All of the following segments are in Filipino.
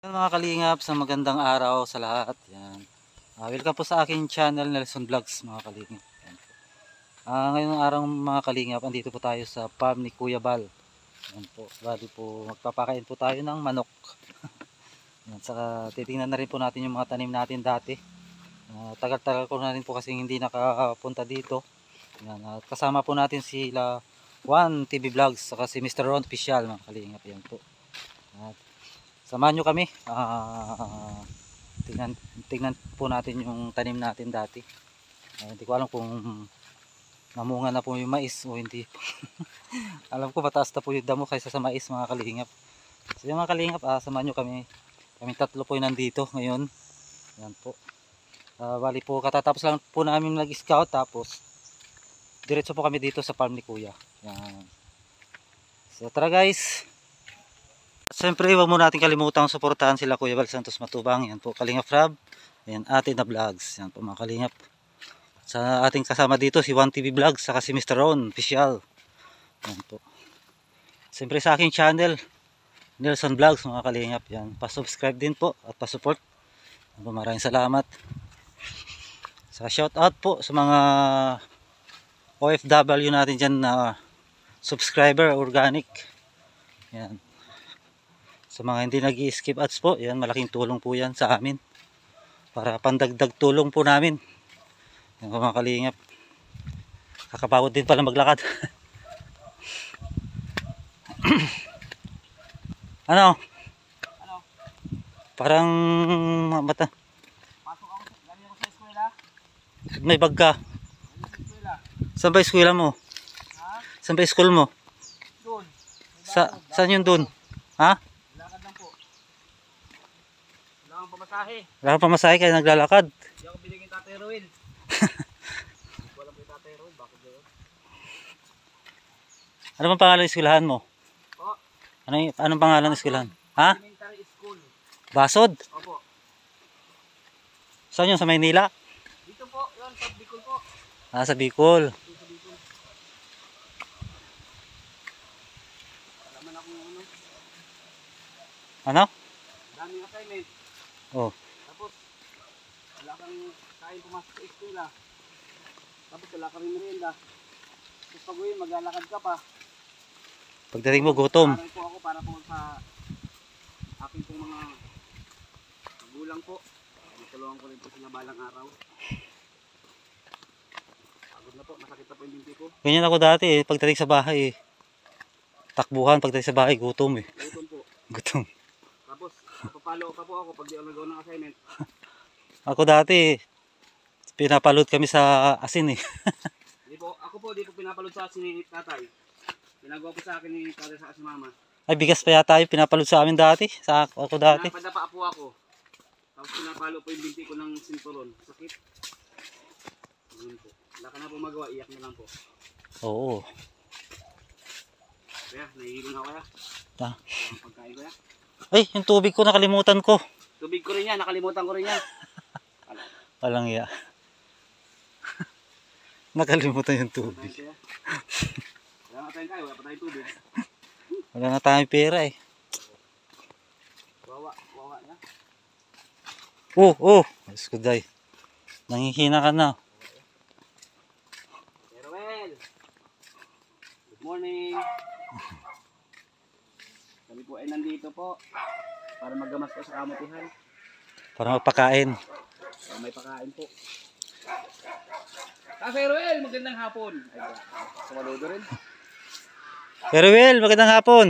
Mga kalingap, sa magandang araw sa lahat. Yan. Welcome po sa aking channel, Nelson Vlogs, mga kalingap. Yan. Ngayong araw mga kalingap, andito po tayo sa farm ni Kuya Bal. Yan po. Bali po, magpapakain po tayo ng manok. Yan. Saka titingnan na rin po natin yung mga tanim natin dati. Tagal-tagal ko na rin po kasi hindi nakapunta dito. Yan. Kasama po natin sila Juan TV Vlogs, saka si Mr. Ron Official, mga kalingap. Yan po. At samahan nyo kami. Tingnan po natin yung tanim natin dati. Hindi ko alam kung namunga na po yung mais o hindi. Alam ko mataas na po yung damo kaysa sa mais, mga kalingap. So yung mga kalingap, samahan nyo kami. Kaming tatlo po yung nandito ngayon. Yan po. Bali po katatapos lang po namin nag-scout, tapos diretso po kami dito sa farm ni Kuya. Yan. So tara guys. Siyempre, huwag mo natin kalimutang suportahan sila Kuya Bal Santos Matubang. Yan po, Kalingap Rab. Yan, Ate na Vlogs. Yan po mga kalingap. Sa ating kasama dito, si Juan TV Vlogs, saka si Mr. Ron Official. Yan po. Siyempre sa aking channel, Nelson Vlogs, mga kalingap. Yan, pa-subscribe din po at pa-support. Maraming salamat. Saka shout out po sa mga OFW natin dyan na subscriber, organic. Yan. Sa mga hindi nag-i-skip ads po, yan, malaking tulong po yan sa amin. Para pandagdag tulong po namin. Yan po mga kalingap. Kakapagod din pala maglakad. Ano? Parang mata. Pasok ako, galing ako sa eskwela. May bag ka. Saan ba eskwela mo? Ha? Saan ba school mo? Doon. Saan yun doon? Ha? Lakad lang po. Wala kang pamasahe. Wala kang pamasahe kaya naglalakad. Hindi ako binigyan Tatay Ruel. Wala mo yung Tatay Ruel, bakit yun? Ano bang pangalan ng eskwelahan mo? Po. Anong pangalan ng eskwelahan? Ha? Elementary school. Basod? Opo. Saan yun? Sa Maynila? Dito po, yun, sa Bicol po. Sa Bicol. Dito sa Bicol. Wala man akong ano. Ano? Daming assignment. Oh. Tapos, wala kang kain pumasok sa eskwela. Tapos wala kang merienda. Tapos pag uwi, maglalakad ka pa. Pagdating mo gutom. Parang po ako para po sa aking pong mga magulang po. Matulungan ko rin po sila balang araw. Pagod na po, masakit na po yung binti ko. Ganyan ako dati pagdating sa bahay takbuhan, pagdating sa bahay gutom Gutom po. Gutom. Tapos, napapalo pa po ako pag di ako nagawa ng assignment. Ako dati pinapalot kami sa asin Di po, ako po, di po pinapalod sa asin ni tatay. Ginagawa po sa akin ni tatay sa asin mama. Ay, bigas pa yata yung pinapalot sa amin dati. Ako dati. Pinapadapa po ako. Tapos pinapalo po yung binti ko ng sinturon. Sakit. Ganun po. Wala ka na po magawa, iyak na lang po. Oo. Kaya, nahihilo na ako kaya. Ang pagkain ko ya. Ay, yung tubig ko nakalimutan ko. Tubig ko rin yan, nakalimutan ko rin yan. Walang iya. Nakalimutan yung tubig. Wala nga tayong kaya, wala pa tayong tubig. Wala na tayong pera Wawa niya. Eskuday. Nangihina ka na. Erwel! Good morning! Kami po ay nandito po para maggamas po sa kamutihan. Para magpakain. Para may pakain po. Kasi Erwel, magandang hapon. Ay, sumaludo rin. Pero Will, magandang hapon.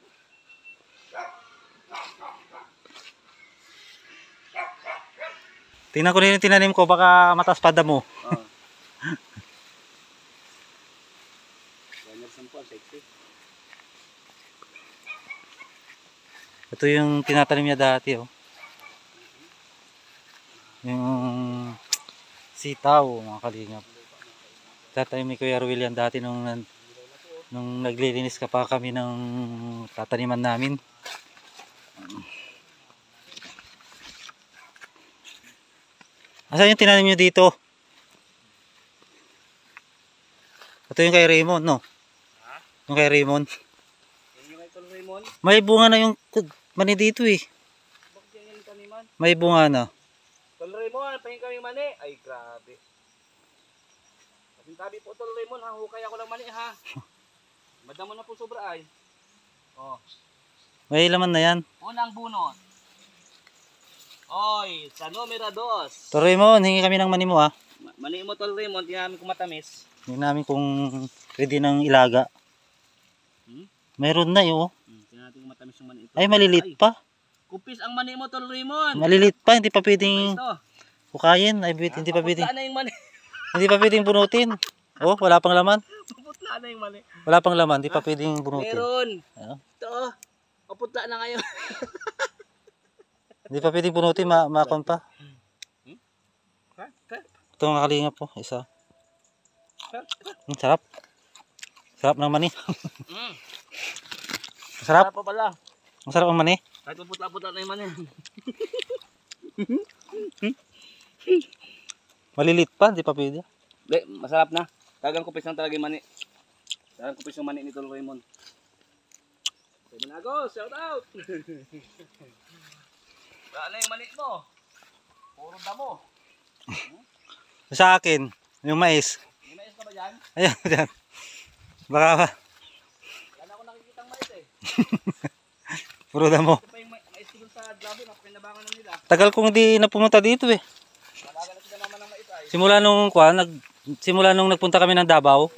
Tingnan ko rin yung tinanim ko, baka mataas pa damo. Oo. Emerson po, sexy. Ito yung tinatanim niya dati yung sitaw, mga kalingap. Tatanim ni Kuya Ruel yan dati nung naglilinis ka pa kami ng tataniman namin. Asan yung tinanim nyo dito? Ito yung kay Raymond, no? Ha? Yung kay Raymond. Yung kay Tol Raymond? May bunga na yung mani dito eh. Bakit May bunga na. Tol Raymond, pahing kami mani. Ay, grabe. Tabi po, Tol Raymond, ha? Hukay ako ng mani, ha? Madamo na po sobra, ay. Oh. May laman na yan. Unang bunot. Oy, sa numero 2. Tol Raymond, hingi kami ng mani mo ah. Mani mo, Tol Raymond, tingnan namin kung matamis. Tingnan namin kung pwede ng ilaga. Mayroon na yun. Tingnan natin kung matamis yung mani ito. Ay, malilit pa. Kupis ang mani mo, Tol Raymond. Malilit pa, hindi pa pwedeng Ito. hukayin. Ay, hindi pa pwedeng, Puputla na yung mani. hindi pa pwedeng bunutin. Oh, wala pang laman. Puputla na yung mani. Wala pang laman, hindi pa pwedeng bunutin. Meron. Ano? Ito, oh. Paputla na ngayon. Hindi pa pwedeng bunutin, makon pa. Ito ang kalinga po, isa. Sarap. Sarap ng mani. Sarap. Sarap pa pala. Ang sarap ang mani. Kahit paputla-putla na yung mani. Malilit pa, hindi pa pwede. Hindi, masarap na. Talagang kupis lang talaga yung mani. Talagang kupis yung mani ni Tol Raymond. Sabi na ako, shout out! Saan na yung mani mo? Puro damo. Sa akin, yung mais. May mais ka ba dyan? Ayan, dyan. Baka Yan ako nakikitang mais eh. puro damo. Ito pa yung mais ko dun sa grabe, napakinabangan na nila. Tagal kong di na pumunta dito eh. Malaga na sila naman ng mais ay. Simula nung nagpunta kami ng Davao.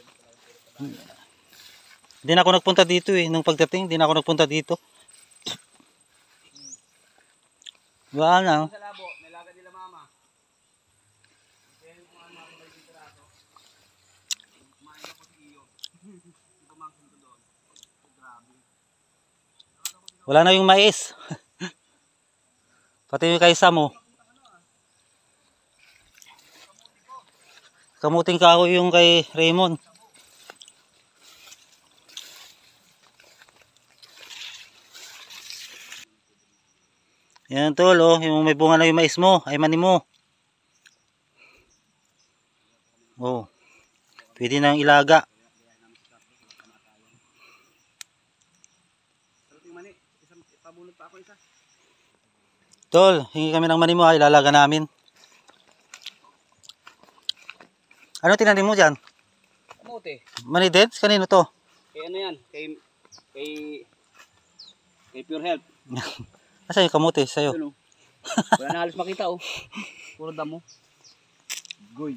Hindi na ako nagpunta dito eh. Nung pagdating, hindi na ako nagpunta dito. Wala na. Sa labo, nilaga nila mama. Kaya yung mga ano may literato. Kumain ako sa iyo. Hindi pumangkin ko doon. Grabe. Wala na yung mais. Pati yung kaysa mo. Kamuting kahoy yung kay Raymond. Yan tol, oh, yung may bunga na yung mais mo, ay mani mo. Oh. Pwede nang ilaga. Pero yung mani, pabunot pa ako isa. Tol, hingi kami ng mani mo, ay ilalaga namin. Ano tinanim mo dyan? Kamote. Mani din? Kanino to? Kay ano yan? Kay Pure Health. Asa yung kamote sa'yo? Yun, oh. Wala na halos makita oh. Puro damo. Goy.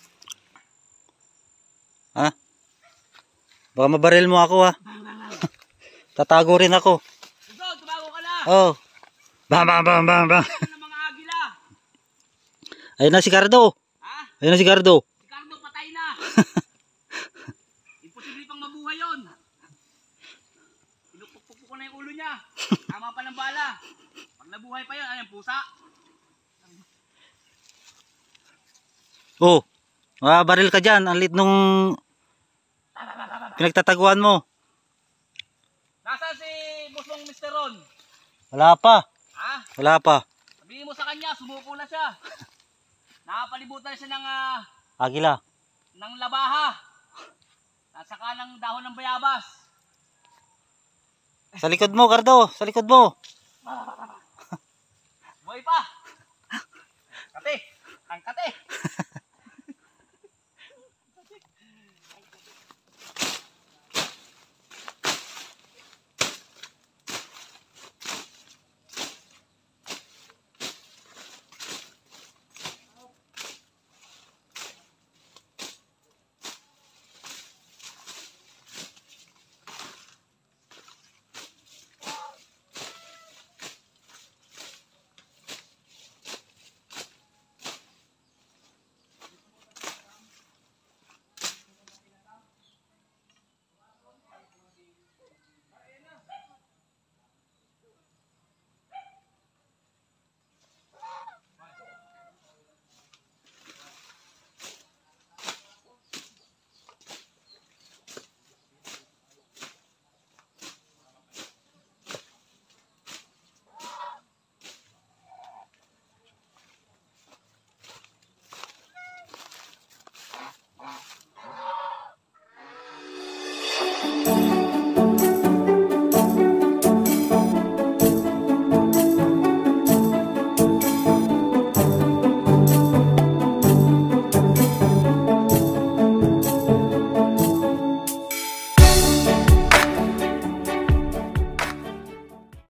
Ha? Baka mabaril mo ako ha. Tatago rin ako. Ito, tumago ka na! Oh. Bam bam bam bam bam. Ano ng mga agila? Ayun na si Cardo. Ha? Ayun na si Cardo. Si Cardo patay na! Imposible pang mabuhay yun! Pinupukpuk ko na yung ulo niya. Tama pa ng bala. Pag nabuhay pa yun, ano yung pusa? Oh. Baril ka dyan. Ang lit nung pinagtataguan mo. Nasaan si Busong Mr. Ron? Wala pa. Ha? Wala pa. Sabihin mo sa kanya, sumuko na siya. Nakapalibutan siya ng, Agila. ng labaha. Nasa kanang dahon ng bayabas. Sa likod mo, Cardo. Sa likod mo. Buhay pa!